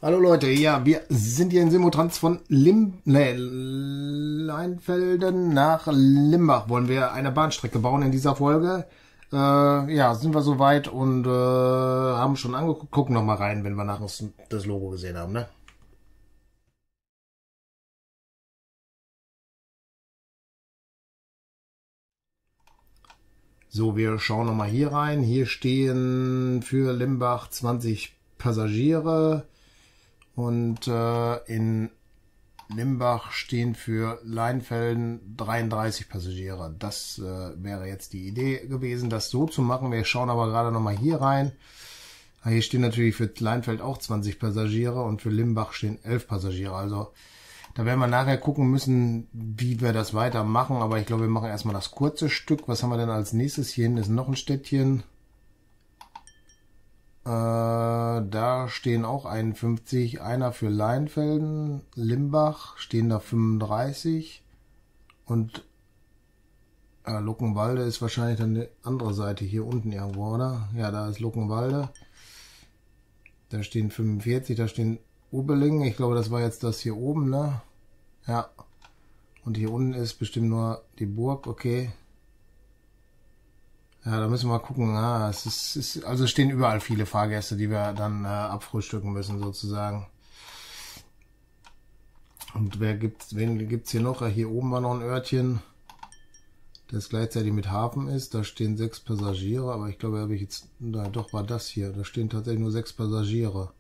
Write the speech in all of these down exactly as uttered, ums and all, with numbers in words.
Hallo Leute, ja, wir sind hier in Simultrans von Lim nee, Leinfelden nach Limbach. Wollen wir eine Bahnstrecke bauen in dieser Folge. Äh, ja, sind wir soweit und äh, haben schon angeguckt. Gucken noch mal rein, wenn wir nachher das Logo gesehen haben, ne? So, wir schauen noch mal hier rein. Hier stehen für Limbach zwanzig Passagiere und äh, in Limbach stehen für Leinfelden dreiunddreißig Passagiere. Das äh, wäre jetzt die Idee gewesen, das so zu machen. Wir schauen aber gerade noch mal hier rein. Hier stehen natürlich für Leinfeld auch zwanzig Passagiere und für Limbach stehen elf Passagiere. Also da werden wir nachher gucken müssen, wie wir das weitermachen. Aber ich glaube, wir machen erstmal das kurze Stück. Was haben wir denn als nächstes? Hier hinten ist noch ein Städtchen. Äh, da stehen auch einundfünfzig, einer für Leinfelden, Limbach stehen da fünfunddreißig und äh, Luckenwalde ist wahrscheinlich dann die andere Seite hier unten irgendwo, oder? Ja, da ist Luckenwalde. Da stehen fünfundvierzig, da stehen Ubelingen. Ich glaube, das war jetzt das hier oben, ne? Ja. Und hier unten ist bestimmt nur die Burg, okay. Ja, da müssen wir mal gucken. Ah, es ist, ist, also stehen überall viele Fahrgäste, die wir dann äh, abfrühstücken müssen, sozusagen. Und wer gibt's, wen gibt's hier noch? Ja, hier oben war noch ein Örtchen, das gleichzeitig mit Hafen ist. Da stehen sechs Passagiere, aber ich glaube, habe ich jetzt, na, doch war das hier. Da stehen tatsächlich nur sechs Passagiere.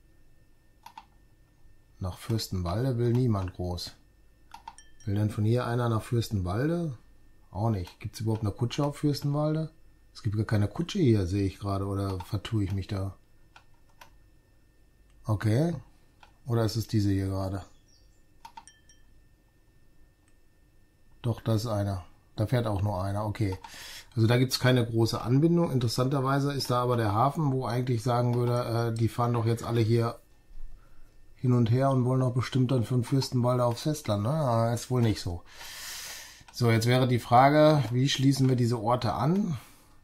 Nach Fürstenwalde will niemand groß. Will denn von hier einer nach Fürstenwalde? Auch nicht. Gibt es überhaupt eine Kutsche auf Fürstenwalde? Es gibt gar keine Kutsche hier, sehe ich gerade. Oder vertue ich mich da? Okay. Oder ist es diese hier gerade? Doch, das ist einer. Da fährt auch nur einer. Okay. Also da gibt es keine große Anbindung. Interessanterweise ist da aber der Hafen, wo eigentlich sagen würde, äh, die fahren doch jetzt alle hier hin und her und wollen doch bestimmt dann von Fürstenwalde aufs Festland. Ne? Aber ist wohl nicht so. So, jetzt wäre die Frage, wie schließen wir diese Orte an?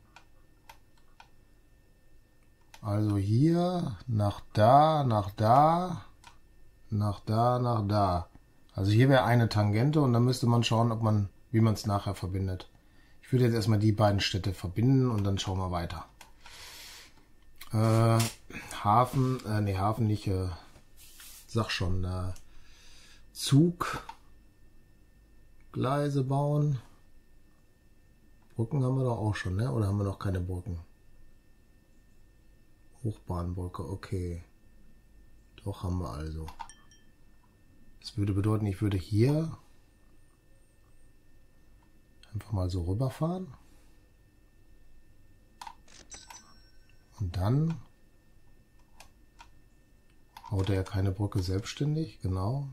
Also hier, nach da, nach da, nach da, nach da. Also hier wäre eine Tangente und dann müsste man schauen, ob man, wie man es nachher verbindet. Ich würde jetzt erstmal die beiden Städte verbinden und dann schauen wir weiter. Äh, Hafen, äh, nee, Hafen nicht, äh, sag schon, äh, Zug. Gleise bauen. Brücken haben wir doch auch schon, ne? Oder haben wir noch keine Brücken? Hochbahnbrücke, okay. Doch, haben wir also. Das würde bedeuten, ich würde hier einfach mal so rüberfahren. Und dann baut er ja keine Brücke selbstständig, genau.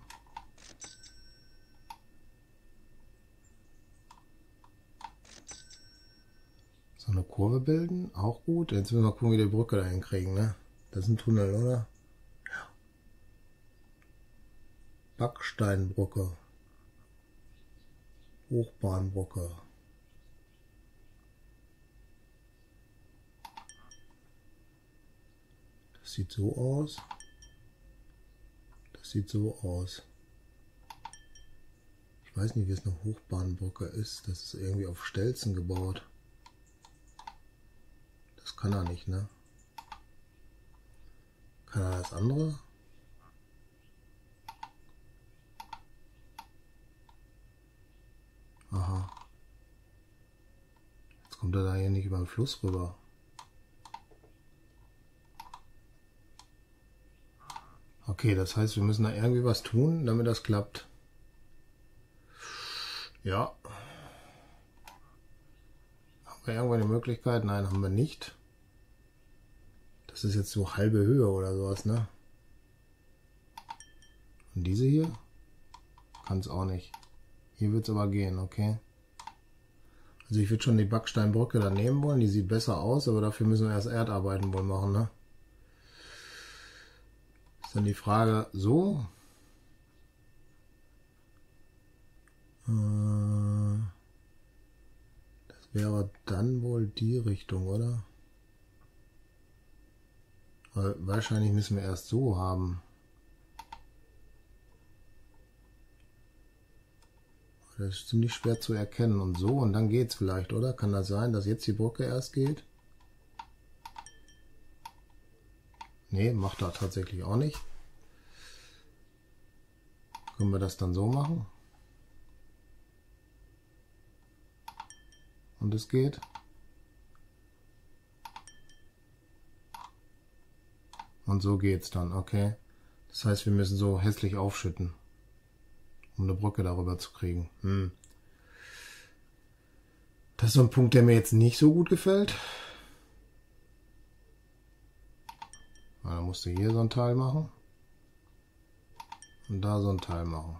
So eine Kurve bilden, auch gut. Jetzt müssen wir mal gucken, wie wir die Brücke da hinkriegen, ne? Das ist ein Tunnel, oder? Ja. Backsteinbrücke. Hochbahnbrücke. Das sieht so aus. Das sieht so aus. Ich weiß nicht, wie es eine Hochbahnbrücke ist. Das ist irgendwie auf Stelzen gebaut. Das kann er nicht, ne? Kann er das andere? Aha. Jetzt kommt er da hier nicht über den Fluss rüber. Okay, das heißt, wir müssen da irgendwie was tun, damit das klappt. Ja. Haben wir irgendwo eine Möglichkeit? Nein, haben wir nicht. Das ist jetzt so halbe Höhe oder sowas, ne? Und diese hier? Kann es auch nicht. Hier wird es aber gehen, okay? Also ich würde schon die Backsteinbrücke da nehmen wollen. Die sieht besser aus, aber dafür müssen wir erst Erdarbeiten wohl machen, ne? Ist dann die Frage, so? Äh, das wäre dann wohl die Richtung, oder? Weil wahrscheinlich müssen wir erst so haben. Das ist ziemlich schwer zu erkennen und so. Und dann geht's vielleicht, oder? Kann das sein, dass jetzt die Brücke erst geht? Nee, macht er tatsächlich auch nicht. Können wir das dann so machen? Und es geht? Und so geht's dann, okay. Das heißt, wir müssen so hässlich aufschütten, um eine Brücke darüber zu kriegen. Hm. Das ist so ein Punkt, der mir jetzt nicht so gut gefällt. Da musst du hier so ein Teil machen. Und da so ein Teil machen.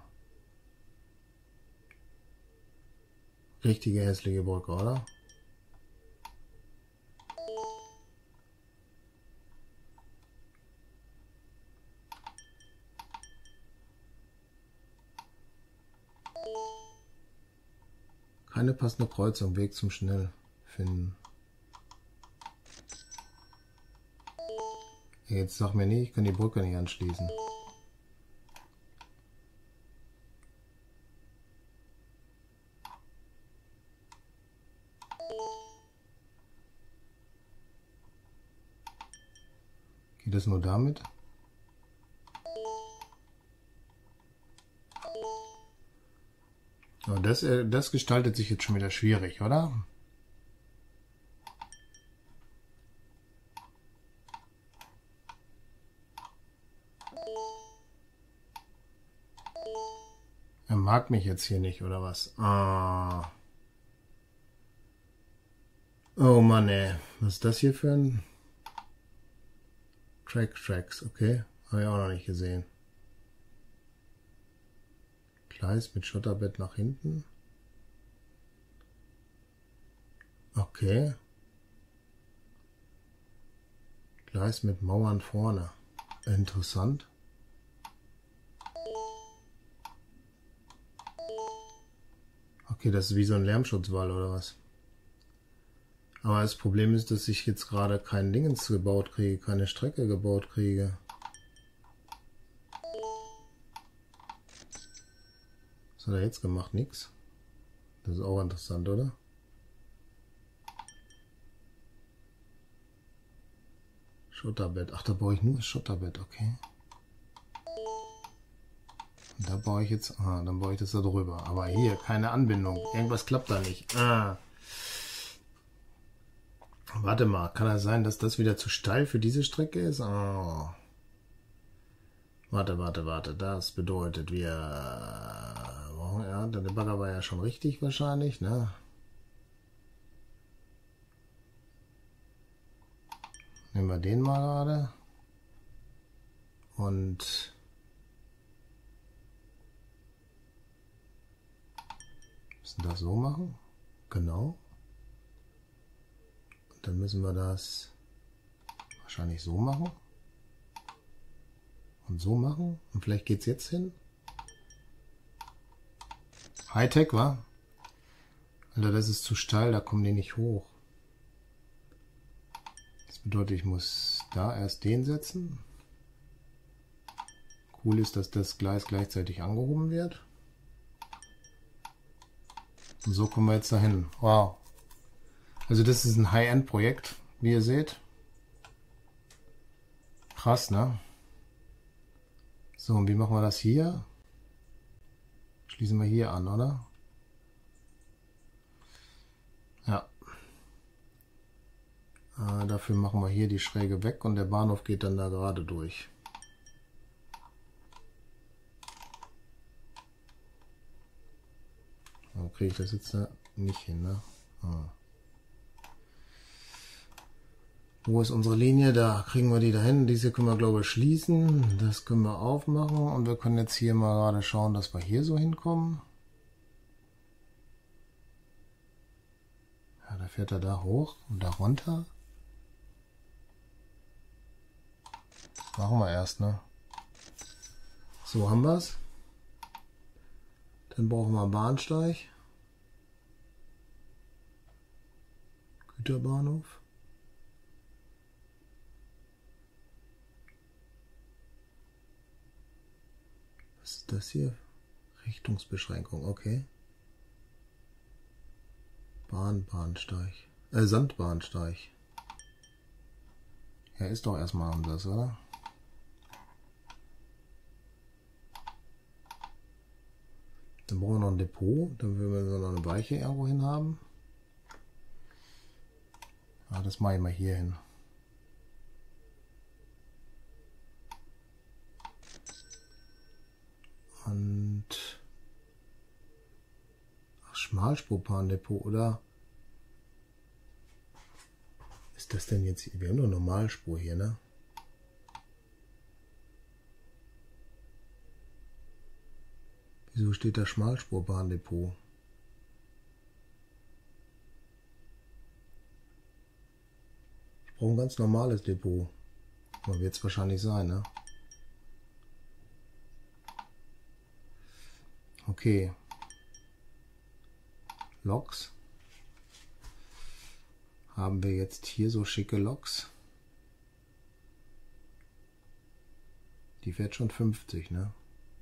Richtige hässliche Brücke, oder? Keine passende Kreuzung, Weg zum schnell finden. Jetzt sag mir nicht, ich kann die Brücke nicht anschließen. Geht das nur damit? Aber das, das gestaltet sich jetzt schon wieder schwierig, oder? Er mag mich jetzt hier nicht, oder was? Ah. Oh Mann, ey. Was ist das hier für ein... Track Tracks, okay. Habe ich auch noch nicht gesehen. Gleis mit Schotterbett nach hinten. Okay. Gleis mit Mauern vorne. Interessant. Okay, das ist wie so ein Lärmschutzwall oder was? Aber das Problem ist, dass ich jetzt gerade kein Dingens gebaut kriege, keine Strecke gebaut kriege. Was hat er jetzt gemacht? Nix. Das ist auch interessant, oder? Schotterbett. Ach, da baue ich nur das Schotterbett, okay. Und da baue ich jetzt... Ah, dann baue ich das da drüber. Aber hier, keine Anbindung. Irgendwas klappt da nicht. Ah. Warte mal, kann das sein, dass das wieder zu steil für diese Strecke ist? Oh. Warte, warte, warte. Das bedeutet, wir... Ja, der Bagger war ja schon richtig wahrscheinlich, ne? Nehmen wir den mal gerade. Und... müssen das so machen. Genau. Und dann müssen wir das wahrscheinlich so machen. Und so machen. Und vielleicht geht es jetzt hin. Hightech, wa? Alter, das ist zu steil, da kommen die nicht hoch. Das bedeutet, ich muss da erst den setzen. Cool ist, dass das Gleis gleichzeitig angehoben wird. Und so kommen wir jetzt dahin. Wow. Also das ist ein High-End-Projekt, wie ihr seht. Krass, ne? So, und wie machen wir das hier? Schließen wir hier an, oder? Ja. Äh, dafür machen wir hier die Schräge weg und der Bahnhof geht dann da gerade durch. Dann kriege ich das jetzt da nicht hin, ne? Ah. Wo ist unsere Linie? Da kriegen wir die dahin. Diese können wir, glaube ich, schließen. Das können wir aufmachen. Und wir können jetzt hier mal gerade schauen, dass wir hier so hinkommen. Ja, da fährt er da hoch und da runter. Das machen wir erst, ne? So haben wir es. Dann brauchen wir einen Bahnsteig. Güterbahnhof. Was ist das hier? Richtungsbeschränkung, okay. Bahnbahnsteig. Äh, Sandbahnsteig. Ja, ist doch erstmal anders, oder? Dann brauchen wir noch ein Depot. Dann würden wir noch eine Weiche irgendwo hin haben. Ah, das mache ich mal hier hin. Und ach, Schmalspurpahndepot, oder? Ist das denn jetzt hier? Wir haben nur Normalspur hier, ne? Wieso steht da Schmalspurbahndepot? Ich brauche ein ganz normales Depot. Wird es wahrscheinlich sein, ne? Okay. Loks. Haben wir jetzt hier so schicke Loks. Die fährt schon fünfzig, ne?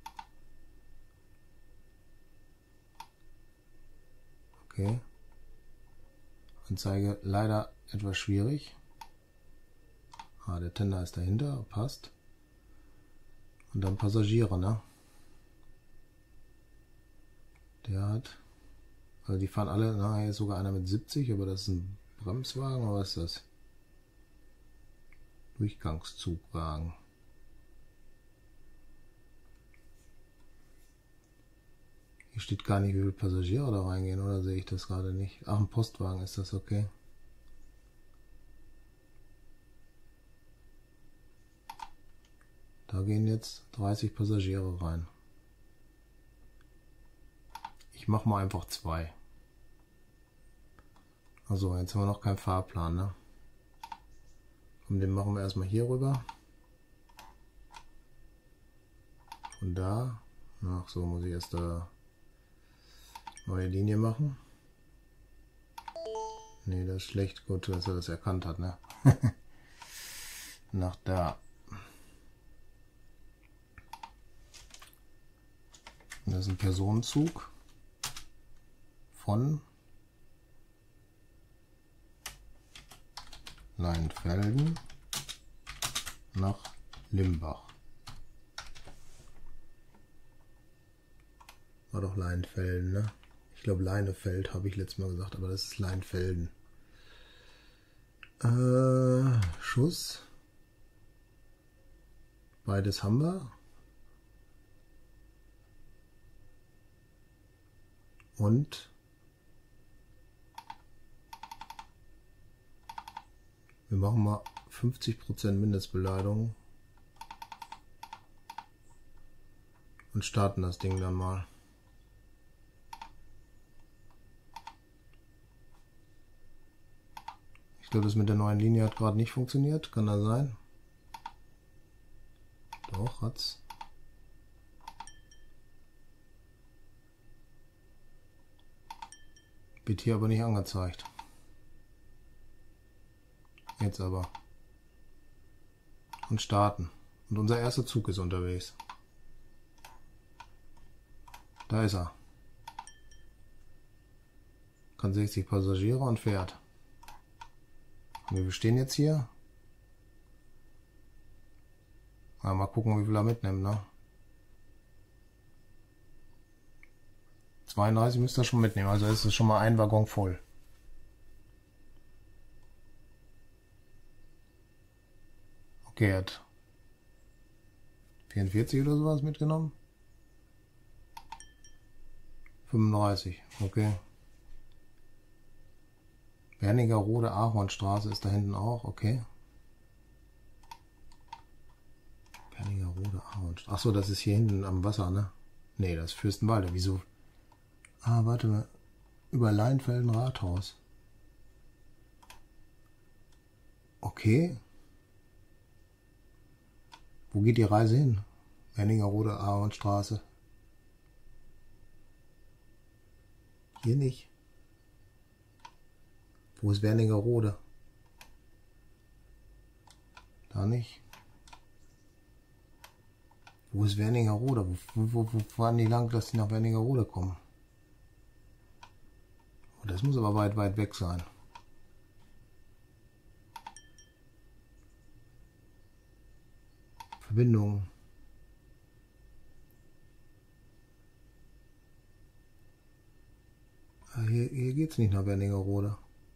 Okay. Anzeige leider etwas schwierig. Ah, der Tender ist dahinter, passt. Und dann Passagiere, ne? Der hat, also die fahren alle, na, hier ist sogar einer mit siebzig, aber das ist ein Bremswagen, oder was ist das? Durchgangszugwagen. Hier steht gar nicht, wie viele Passagiere da reingehen, oder sehe ich das gerade nicht? Ach, ein Postwagen ist das, okay. Da gehen jetzt dreißig Passagiere rein. Ich mache mal einfach zwei. Also jetzt haben wir noch keinen Fahrplan, ne? Und den machen wir erstmal hier rüber. Von da. Ach so, muss ich erst da neue Linie machen. Ne, das ist schlecht. Gut, dass er das erkannt hat, ne? Nach da. Das ist ein Personenzug von Leinfelden nach Limbach. War doch Leinfelden, ne? Ich glaube Leinefeld habe ich letztes Mal gesagt, aber das ist Leinfelden. Äh, Schuss. Beides haben wir. Und wir machen mal fünfzig Prozent Mindestbeladung und starten das Ding dann mal. Ich glaube, das mit der neuen Linie hat gerade nicht funktioniert. Kann das sein? Doch, hat's. Wird hier aber nicht angezeigt. Jetzt aber. Und starten. Und unser erster Zug ist unterwegs. Da ist er. Kann sechzig Passagiere und fährt. Und wir stehen jetzt hier. Mal gucken, wie viel er mitnimmt, ne? zweiunddreißig müsste er schon mitnehmen, also ist es schon mal ein Waggon voll. Okay, er hat vierundvierzig oder sowas mitgenommen. fünfunddreißig, okay. Wernigerode Ahornstraße ist da hinten auch, okay. Wernigerode Ahornstraße. Achso, das ist hier hinten am Wasser, ne? Ne, das ist Fürstenwalde. Wieso? Ah, warte mal. Über Leinfelden Rathaus. Okay. Wo geht die Reise hin? Wernigerode Ahornstraße. Hier nicht. Wo ist Wernigerode? Da nicht. Wo ist Wernigerode? Wo, wo, wo fahren die lang, dass die nach Wernigerode kommen? Das muss aber weit, weit weg sein. Verbindung. Hier, hier geht es nicht nach Wernigerode.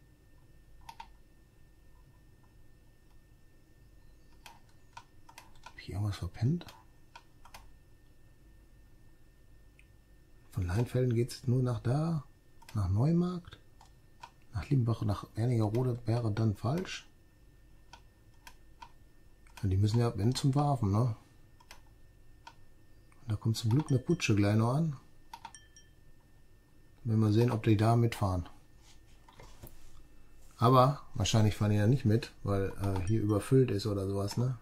Hab ich irgendwas verpennt? Von Leinfelden geht es nur nach da, nach Neumarkt. Nach Limbach, nach Wernigerode wäre dann falsch. Ja, die müssen ja, wenn, zum Hafen, ne? Und da kommt zum Glück eine Kutsche gleich noch an. Wenn wir sehen, ob die da mitfahren. Aber wahrscheinlich fahren die ja nicht mit, weil äh, hier überfüllt ist oder sowas, ne?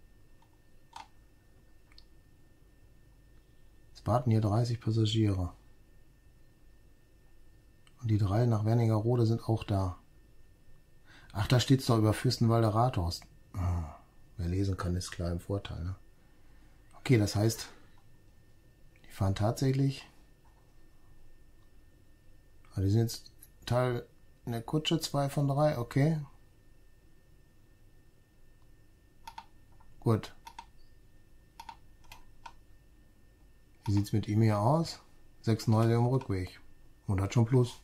Es warten hier dreißig Passagiere. Und die drei nach Wernigerode sind auch da. Ach, da steht es doch über Fürstenwalder Rathaus. Oh, wer lesen kann, ist klar im Vorteil, ne? Okay, das heißt, die fahren tatsächlich. Ah, die sind jetzt Teil in der Kutsche, zwei von drei, okay. Gut. Wie sieht es mit ihm hier aus? sechsundneunzig im Rückweg. Und hat schon Plus.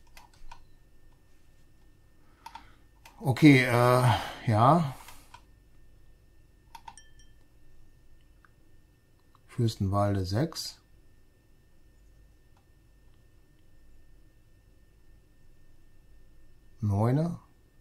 Okay, äh, ja. Fürstenwalde sechs. Neune.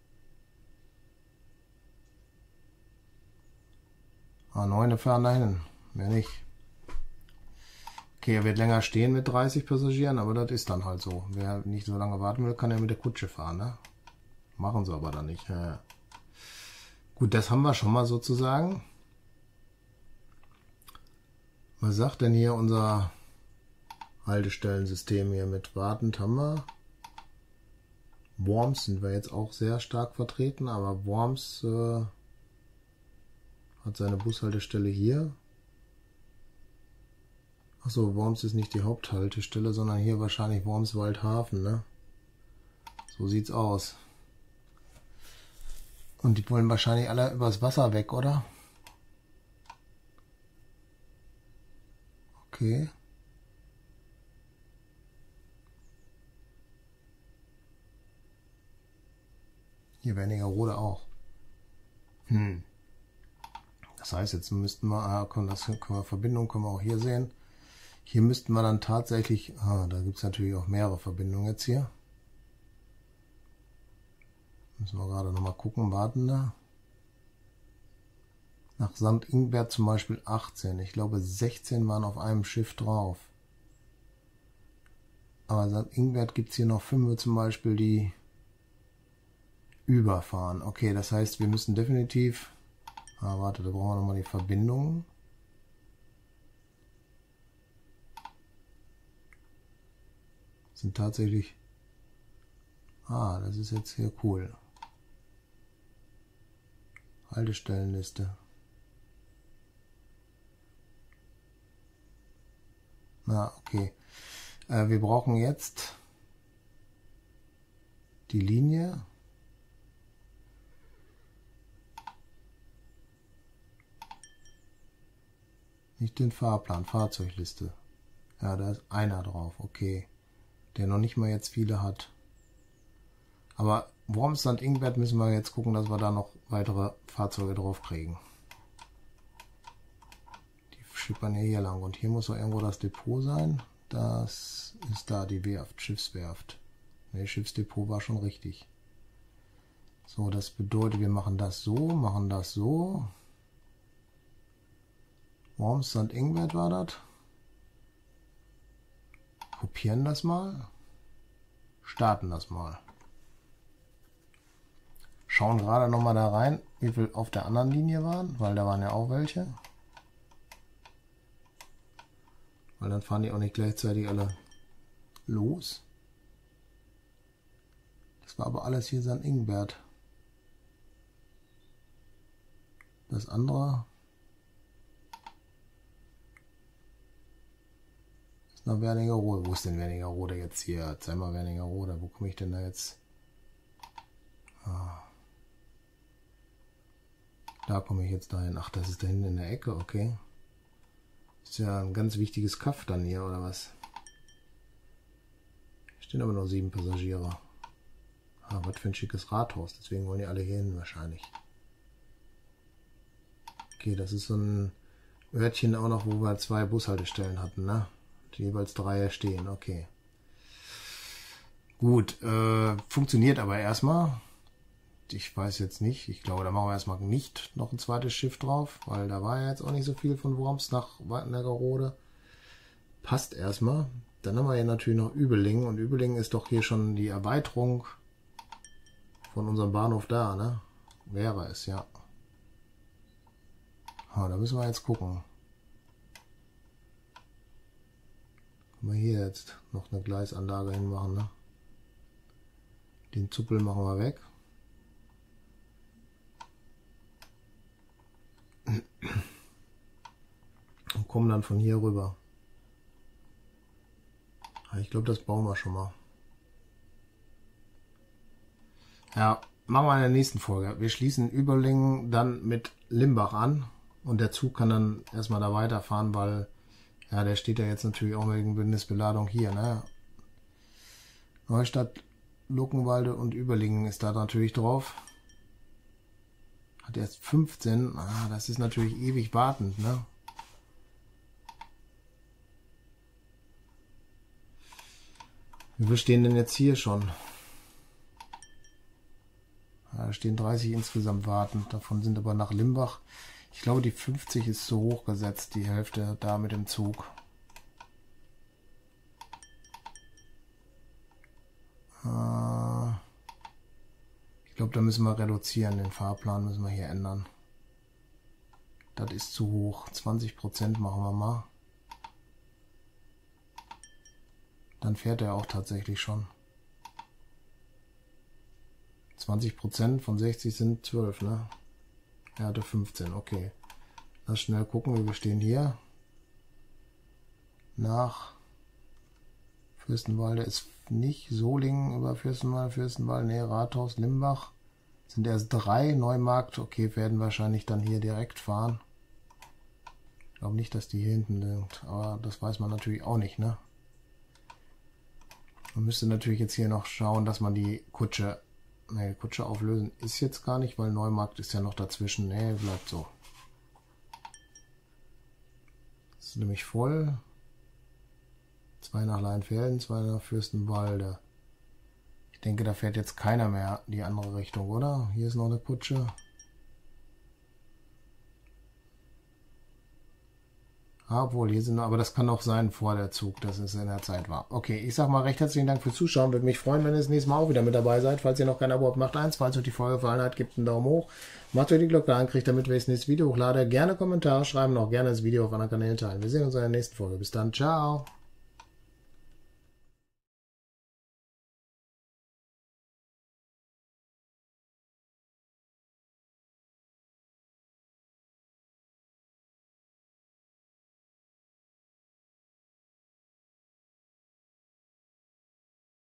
Ah, Neune fahren dahin. Mehr nicht. Okay, er wird länger stehen mit dreißig Passagieren, aber das ist dann halt so. Wer nicht so lange warten will, kann ja mit der Kutsche fahren, ne? Machen sie aber dann nicht. Ja. Gut, das haben wir schon mal sozusagen. Was sagt denn hier unser Haltestellensystem hier mit wartend haben wir? Worms sind wir jetzt auch sehr stark vertreten, aber Worms äh, hat seine Bushaltestelle hier. Achso, Worms ist nicht die Haupthaltestelle, sondern hier wahrscheinlich Worms-Waldhafen, ne? So sieht's aus. Und die wollen wahrscheinlich alle übers Wasser weg, oder? Okay. Hier Wernigerode auch. Hm. Das heißt, jetzt müssten wir, ah, komm, das können wir, Verbindung können wir auch hier sehen. Hier müssten wir dann tatsächlich, ah, da gibt es natürlich auch mehrere Verbindungen jetzt hier. Müssen wir gerade nochmal gucken, warten da. Nach Sankt Ingbert zum Beispiel achtzehn. Ich glaube sechzehn waren auf einem Schiff drauf. Aber Sankt Ingbert gibt es hier noch fünf zum Beispiel, die überfahren. Okay, das heißt, wir müssen definitiv... Ah, warte, da brauchen wir nochmal die Verbindung. Das sind tatsächlich... Ah, das ist jetzt hier cool. Haltestellenliste. Na, okay. Äh, wir brauchen jetzt die Linie. Nicht den Fahrplan, Fahrzeugliste. Ja, da ist einer drauf, okay. Der noch nicht mal jetzt viele hat. Aber Worms Sankt Ingbert müssen wir jetzt gucken, dass wir da noch weitere Fahrzeuge drauf kriegen. Die schippern ja hier lang. Und hier muss doch irgendwo das Depot sein. Das ist da die Werft, Schiffswerft. Ne, Schiffsdepot war schon richtig. So, das bedeutet, wir machen das so, machen das so. Worms Sankt Ingbert war das. Kopieren das mal. Starten das mal. Schauen gerade noch mal da rein, wie viel auf der anderen Linie waren, weil da waren ja auch welche. Weil dann fahren die auch nicht gleichzeitig alle los. Das war aber alles hier Sankt Ingbert. Das andere ist nach Wernigerode. Wo ist denn Wernigerode jetzt hier? Zeig mal Wernigerode. Wo komme ich denn da jetzt? Ah. Da komme ich jetzt dahin. Ach, das ist da hinten in der Ecke, okay. Ist ja ein ganz wichtiges Kaff dann hier, oder was? Hier stehen aber nur sieben Passagiere. Ah, was für ein schickes Rathaus. Deswegen wollen die alle hier hin wahrscheinlich. Okay, das ist so ein Örtchen auch noch, wo wir zwei Bushaltestellen hatten, ne? Die jeweils drei stehen, okay. Gut, äh, funktioniert aber erstmal. Ich weiß jetzt nicht, ich glaube, da machen wir erstmal nicht noch ein zweites Schiff drauf, weil da war ja jetzt auch nicht so viel von Worms nach Wernigerode. Passt erstmal. Dann haben wir hier natürlich noch Übelingen und Übelingen ist doch hier schon die Erweiterung von unserem Bahnhof da, ne? Wäre es, ja. Ah, da müssen wir jetzt gucken. Können wir hier jetzt noch eine Gleisanlage hinmachen, ne? Den Zuppel machen wir weg. Und kommen dann von hier rüber. Ich glaube, das bauen wir schon mal. Ja, machen wir in der nächsten Folge. Wir schließen Übelingen dann mit Limbach an. Und der Zug kann dann erstmal da weiterfahren, weil ja, der steht ja jetzt natürlich auch wegen Bündnisbeladung hier, ne? Neustadt, Luckenwalde und Übelingen ist da natürlich drauf. Hat erst fünfzehn. Ah, das ist natürlich ewig wartend, ne? Wie viel stehen denn jetzt hier schon? Ja, da stehen dreißig insgesamt wartend. Davon sind aber nach Limbach. Ich glaube, die fünfzig ist zu hoch gesetzt, die Hälfte da mit dem Zug. Äh, ich glaube, da müssen wir reduzieren. Den Fahrplan müssen wir hier ändern. Das ist zu hoch. zwanzig Prozent machen wir mal. Dann fährt er auch tatsächlich schon. zwanzig Prozent von sechzig sind zwölf, ne? Er hatte fünfzehn, okay. Lass schnell gucken, wie wir stehen hier. Nach Fürstenwalde ist nicht Solingen über Fürstenwalde, Fürstenwalde, nee, Rathaus, Limbach. Sind erst drei, Neumarkt, okay, werden wahrscheinlich dann hier direkt fahren. Ich glaube nicht, dass die hier hinten sind, aber das weiß man natürlich auch nicht, ne? Man müsste natürlich jetzt hier noch schauen, dass man die Kutsche, ne, Kutsche auflösen ist jetzt gar nicht, weil Neumarkt ist ja noch dazwischen. Ne, bleibt so. Das ist nämlich voll. Zwei nach Leinfelden, zwei nach Fürstenwalde. Ich denke, da fährt jetzt keiner mehr die andere Richtung, oder? Hier ist noch eine Kutsche. Obwohl, hier sind, aber das kann auch sein vor der Zug, dass es in der Zeit war. Okay, ich sag mal recht herzlichen Dank fürs Zuschauen. Würde mich freuen, wenn ihr das nächste Mal auch wieder mit dabei seid. Falls ihr noch kein Abo habt, macht eins. Falls euch die Folge gefallen hat, gebt einen Daumen hoch. Macht euch die Glocke an, kriegt damit, wenn ich das nächste Video hochlade. Gerne Kommentare schreiben, auch gerne das Video auf anderen Kanälen teilen. Wir sehen uns in der nächsten Folge. Bis dann, ciao.